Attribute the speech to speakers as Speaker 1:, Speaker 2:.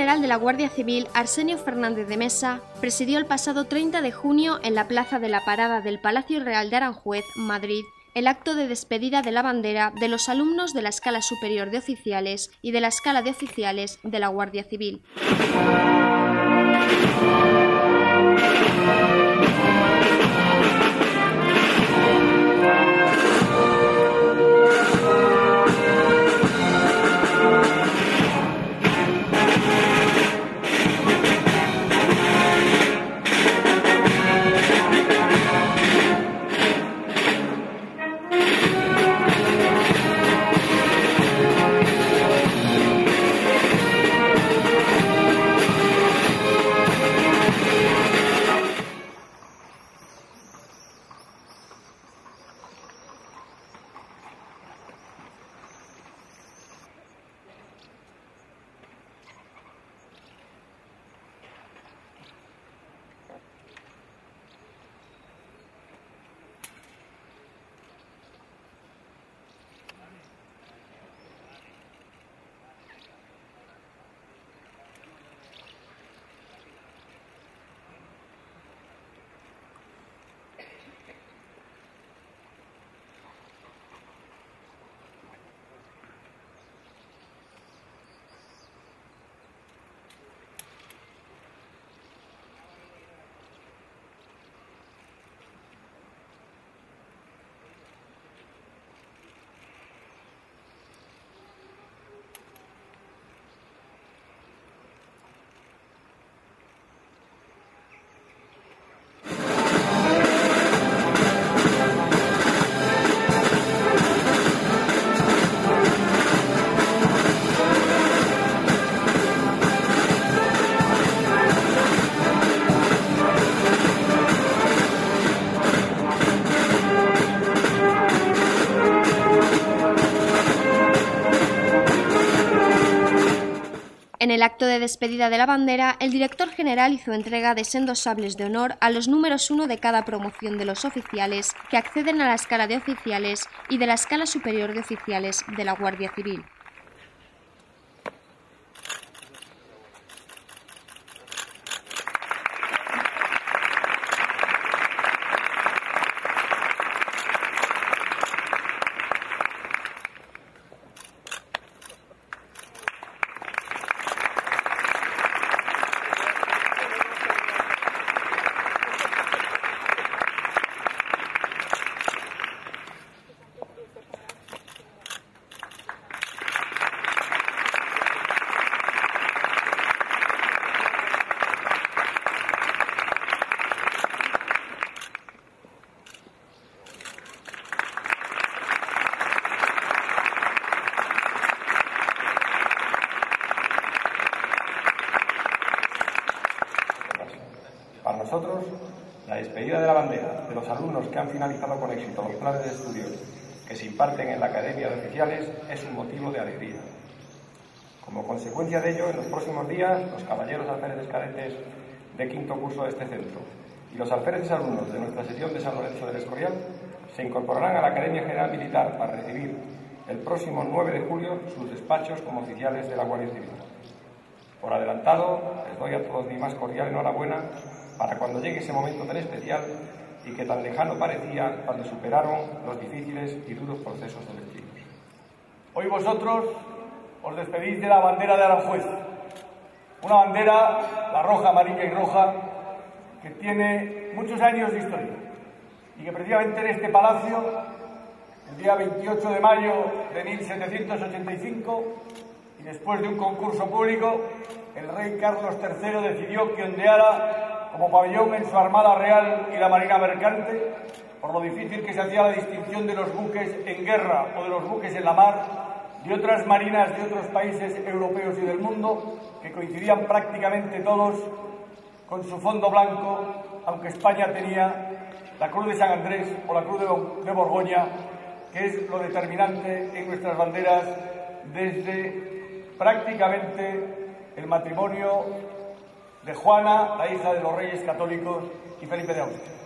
Speaker 1: general de la Guardia Civil, Arsenio Fernández de Mesa, presidió el pasado 30 de junio en la Plaza de la Parada del Palacio Real de Aranjuez, Madrid, el acto de despedida de la bandera de los alumnos de la Escala Superior de Oficiales y de la Escala de Oficiales de la Guardia Civil. En el acto de despedida de la bandera, el director general hizo entrega de sendos sables de honor a los números 1 de cada promoción de los oficiales que acceden a la Escala de Oficiales y de la Escala Superior de Oficiales de la Guardia Civil.
Speaker 2: Para nosotros, la despedida de la bandera de los alumnos que han finalizado con éxito los planes de estudios que se imparten en la Academia de Oficiales es un motivo de alegría. Como consecuencia de ello, en los próximos días, los caballeros alféreces cadetes de quinto curso de este centro y los alféreces alumnos de nuestra sección de San Lorenzo del Escorial se incorporarán a la Academia General Militar para recibir el próximo 9 de julio sus despachos como oficiales de la Guardia Civil. Por adelantado, les doy a todos mi más cordial enhorabuena para cuando llegue ese momento tan especial y que tan lejano parecía cuando superaron los difíciles y duros procesos selectivos.
Speaker 3: Hoy vosotros os despedís de la bandera de Aranjuez, una bandera, la roja, amarilla y roja, que tiene muchos años de historia y que precisamente en este palacio, el día 28 de mayo de 1785, y después de un concurso público, el rey Carlos III decidió que ondeara como pabellón en su Armada Real y la Marina Mercante, por lo difícil que se hacía la distinción de los buques en guerra o de los buques en la mar, de otras marinas de otros países europeos y del mundo, que coincidían prácticamente todos con su fondo blanco, aunque España tenía la Cruz de San Andrés o la Cruz de Borgoña, que es lo determinante en nuestras banderas desde prácticamente el matrimonio de Juana, la hija de los Reyes Católicos, y Felipe de Austria.